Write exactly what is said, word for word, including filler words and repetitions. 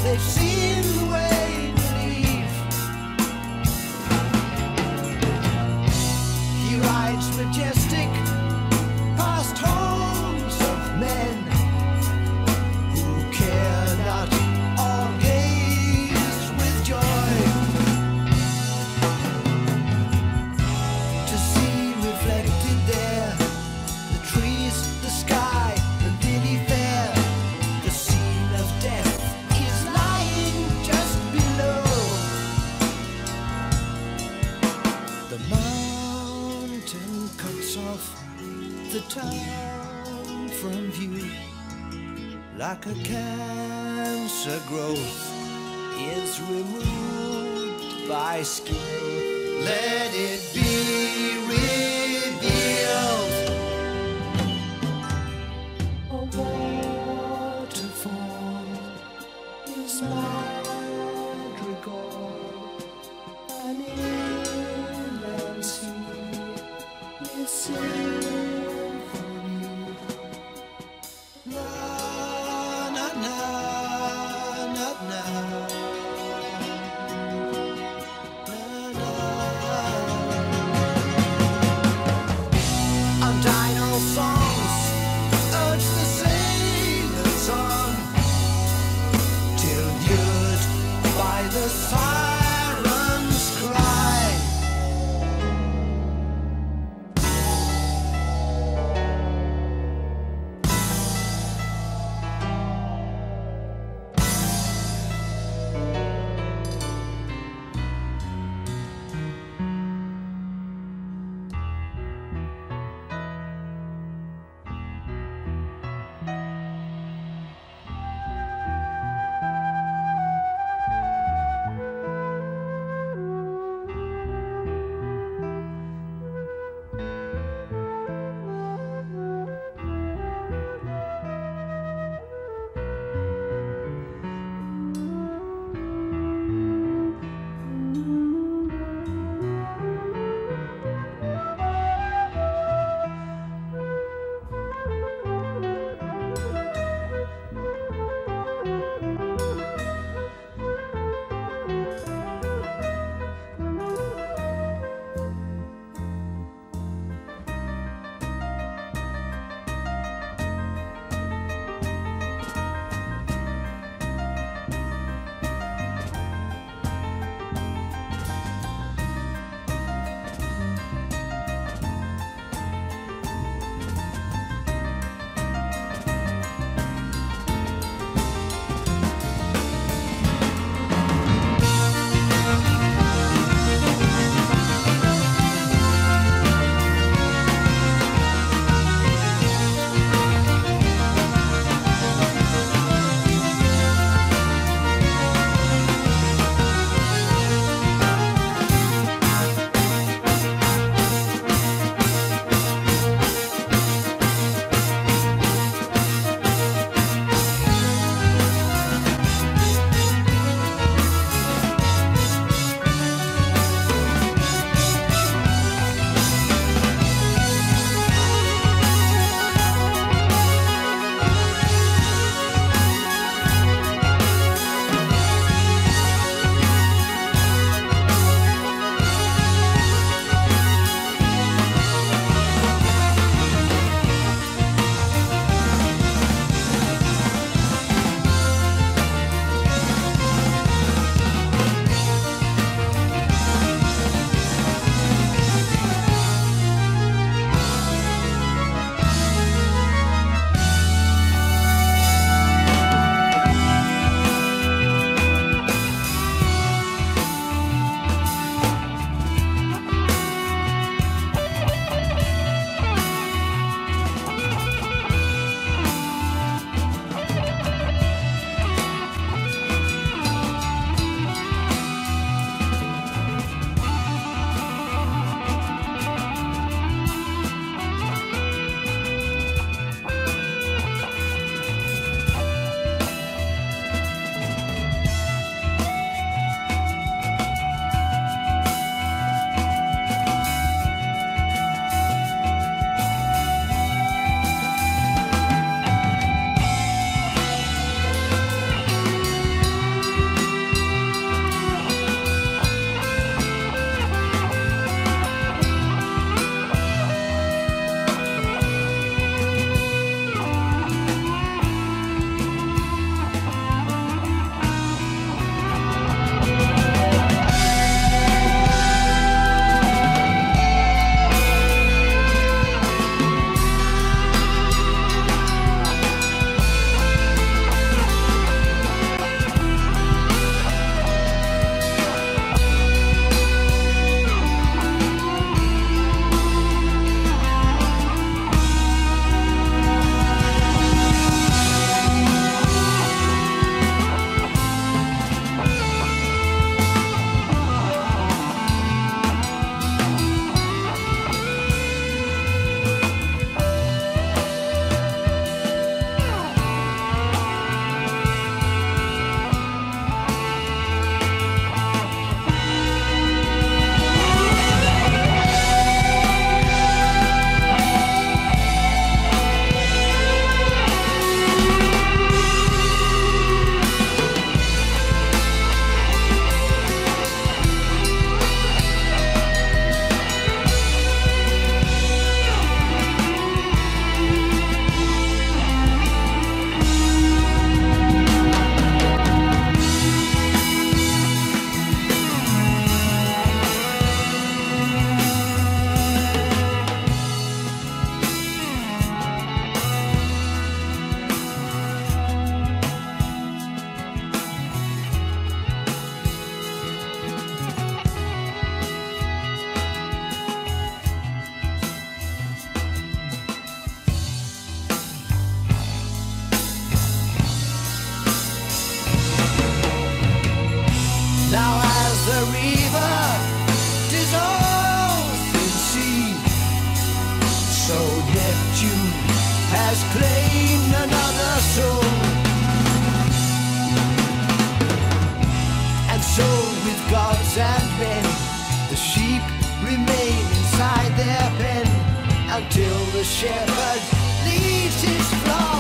they've seen the way to leave. He rides majestic past homes of men who care not or gaze with joy to see reflected there the trees, the sky, the lily fair. The scene of death is lying just below. The mountain cuts off the town from view like a cancer growth is removed by skill. Let it be revealed. A waterfall is madrigal, an inland sea is symphony. Na na na na na. Dino songs urge the sailors on till lured by the siren's cry. river dissolves in sea. So Neptune has claimed another soul. And so with gods and men, the sheep remain inside their pen until the shepherd leaves his flock.